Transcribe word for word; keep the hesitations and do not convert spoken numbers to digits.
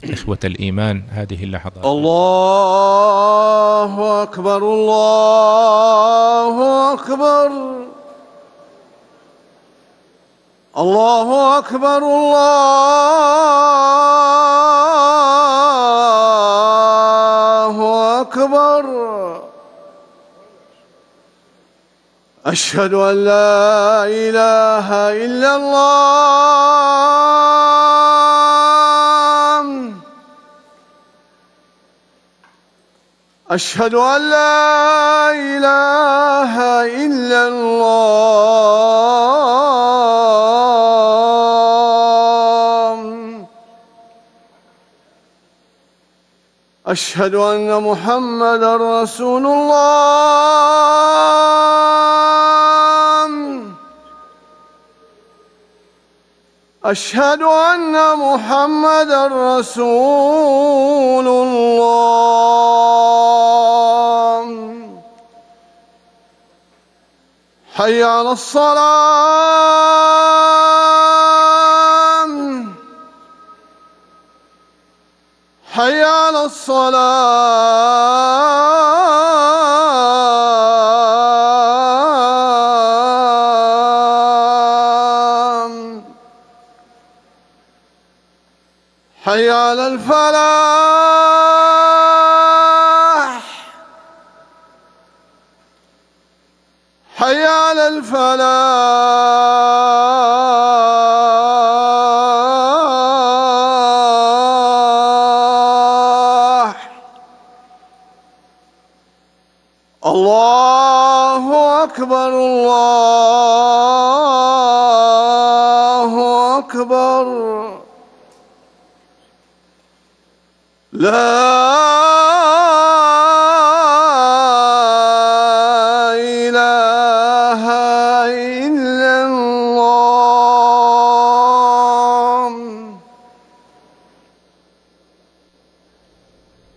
إخوة الإيمان، هذه اللحظات. الله أكبر، الله أكبر، الله أكبر، الله أكبر. أشهد أن لا إله إلا الله، أشهد أن لا إله إلا الله، أشهد أن محمدًا رسول الله، أشهد أن محمدًا رسول الله. حي على الصلاة، حي على الصلاة، حي على الفلاح، حي على الفلاح. الله أكبر، الله أكبر. لا